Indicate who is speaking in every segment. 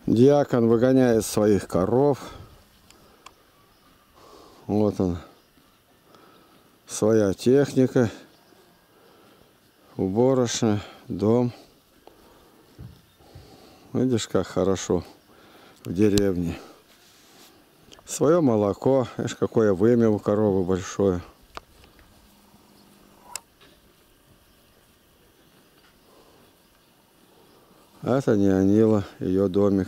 Speaker 1: Дьякон выгоняет своих коров. Вот он. Своя техника. Уборочная, дом. Видишь, как хорошо в деревне. Свое молоко. Видишь, какое вымя у коровы большое. Это Неонила, ее домик.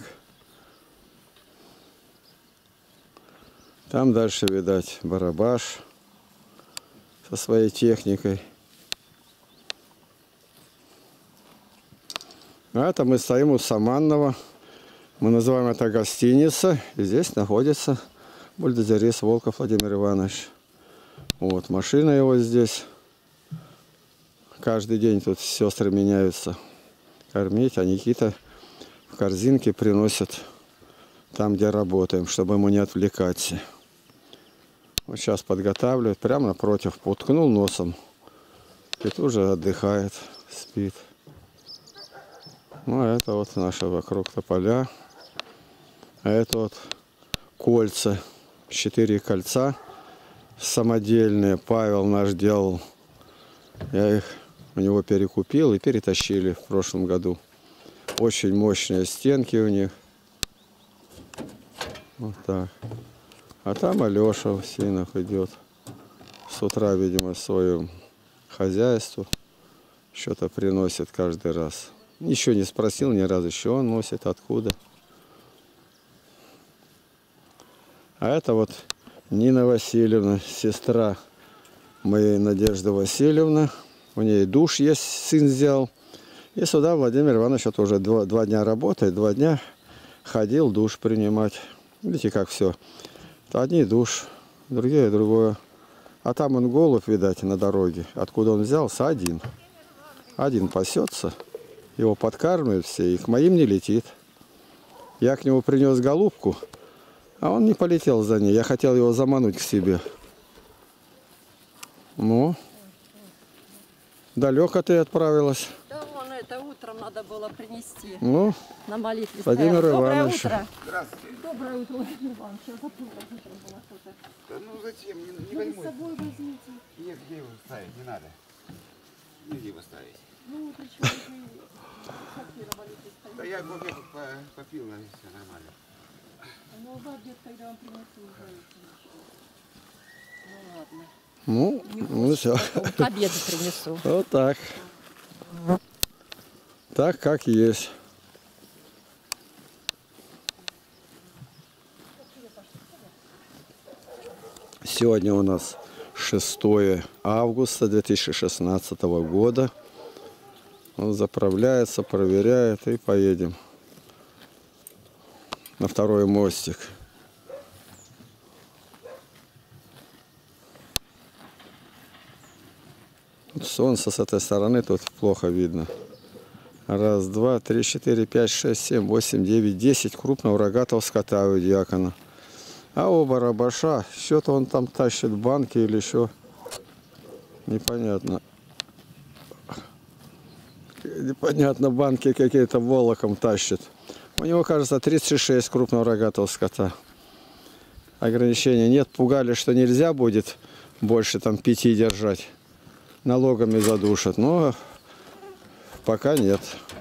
Speaker 1: Там дальше, видать, Барабаш со своей техникой. А это мы стоим у Саманного. Мы называем это гостиница. И здесь находится бульдозерист Волков Владимир Иванович. Вот машина его здесь. Каждый день тут сестры меняются кормить, а Никита в корзинке приносит там, где работаем, чтобы ему не отвлекаться. Вот сейчас подготавливает, прямо напротив, уткнул носом и тут же отдыхает, спит. Ну, а это вот наши вокруг тополя. А это вот кольца, 4 кольца самодельные. Павел наш делал. Я их у него перекупил и перетащили в прошлом году. Очень мощные стенки у них. Вот так. А там Алеша в синах идет. С утра, видимо, своему хозяйству. Что-то приносит каждый раз. Ничего не спросил ни разу, что он носит, откуда. А это вот Нина Васильевна, сестра моей Надежды Васильевны. У нее душ есть, сын взял. И сюда Владимир Иванович вот уже два дня работает, 2 дня ходил душ принимать. Видите, как все. Одни душ, другие другое. А там он голубь, видать, на дороге. Откуда он взялся? Один. Один пасется. Его подкармливают все, и к моим не летит. Я к нему принес голубку, а он не полетел за ней. Я хотел его замануть к себе. Ну, далеко ты отправилась.
Speaker 2: Да, вон это утром надо было принести.
Speaker 1: Ну,
Speaker 2: на молитве.
Speaker 1: Владимир
Speaker 2: Доброе
Speaker 1: Иванович.
Speaker 2: утро.
Speaker 3: Здравствуйте.
Speaker 2: Доброе утро, Владимир Иванович. Я забыла, зачем было что-то.
Speaker 3: Да ну зачем? Не
Speaker 2: Вы с
Speaker 3: возьму.
Speaker 2: собой возьмите.
Speaker 3: Нет, где его ставить? Не надо. Нигде его ставить.
Speaker 2: Ну, причем вы на молитве
Speaker 3: Да
Speaker 2: стоите.
Speaker 3: я кофе попил, наверное, все нормально.
Speaker 2: Ну, в обед, когда вам принесу, уже ничего. Ну, ладно.
Speaker 1: ну все.
Speaker 2: К обеду принесу.
Speaker 1: Вот так. Так, как есть. Сегодня у нас 6 августа 2016 года. Он заправляется, проверяет и поедем на второй мостик. Солнце с этой стороны тут плохо видно. 1, 2, 3, 4, 5, 6, 7, 8, 9, 10 крупного рогатого скота у Дьякона. А у Барабаша что-то он там тащит, банки или еще непонятно. Непонятно, банки какие-то волоком тащит. У него, кажется, 36 крупного рогатого скота. Ограничений нет. Пугали, что нельзя будет больше там 5 держать. Налогами задушат. Но пока нет.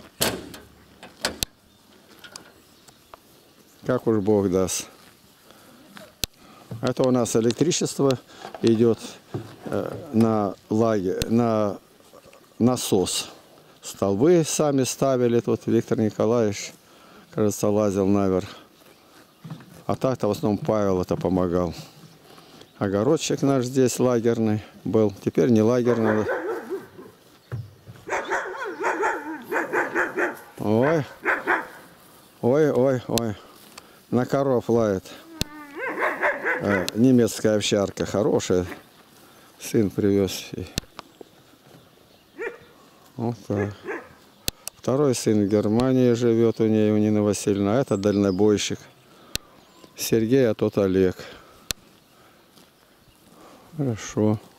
Speaker 1: Как уж Бог даст. Это у нас электричество идет на лагерь, на насос. Столбы сами ставили тут. Виктор Николаевич, кажется, лазил наверх. А так-то в основном Павел это помогал. Огородчик наш здесь лагерный был. Теперь не лагерный. Ой. Ой, ой, ой. На коров лает. Немецкая овчарка. Хорошая. Сын привез. Вот так. Второй сын в Германии живет у нее, у Нины Васильевны. А это дальнобойщик. Сергей, а тот Олег. Хорошо.